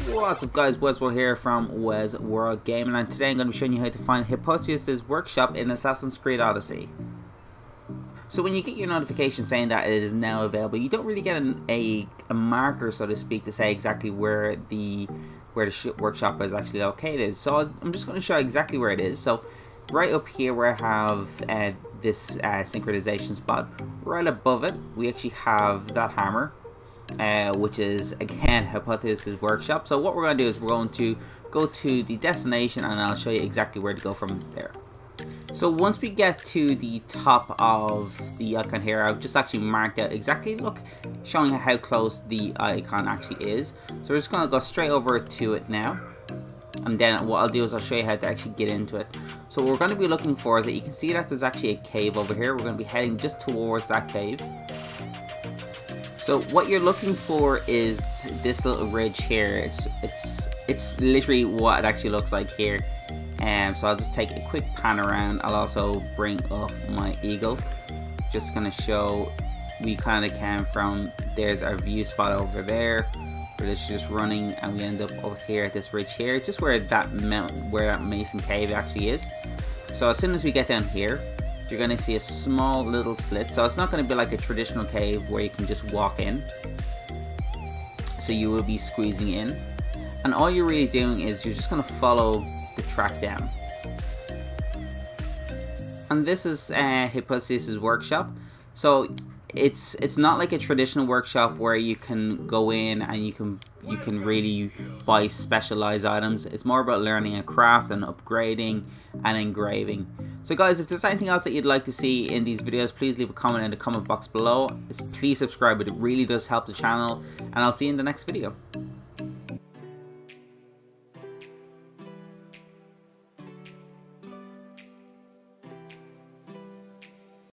What's up guys, Wesworld here from Wesworld Gaming, and today I'm going to be showing you how to find Hippotius' workshop in Assassin's Creed Odyssey. So when you get your notification saying that it is now available, you don't really get a marker, so to speak, to say exactly where the workshop is actually located. So I'm just going to show you exactly where it is. So right up here where I have this synchronization spot, right above it we actually have that hammer. Which is again Hippotius' workshop. So what we're going to do is we're going to go to the destination and I'll show you exactly where to go from there. So once we get to the top of the icon here, I've just actually marked out exactly, look, showing how close the icon actually is. So we're just going to go straight over to it now, and then what I'll do is I'll show you how to actually get into it. So what we're going to be looking for is that you can see that there's actually a cave over here. We're going to be heading just towards that cave. So what you're looking for is this little ridge here. It's literally what it actually looks like here. So I'll just take a quick pan around. I'll also bring up my eagle, just gonna show we kind of came from, there's our view spot over there. We're just running and we end up over here at this ridge here, just where that mason cave actually is. So as soon as we get down here, you're going to see a small little slit. So it's not going to be like a traditional cave where you can just walk in. So you will be squeezing in. And all you're really doing is you're just going to follow the track down. And this is Hippotius' workshop. So it's not like a traditional workshop where you can go in and you can really buy specialized items. It's more about learning a craft and upgrading and engraving. So guys, if there's anything else that you'd like to see in these videos, please leave a comment in the comment box below. Please subscribe, it really does help the channel, and I'll see you in the next video.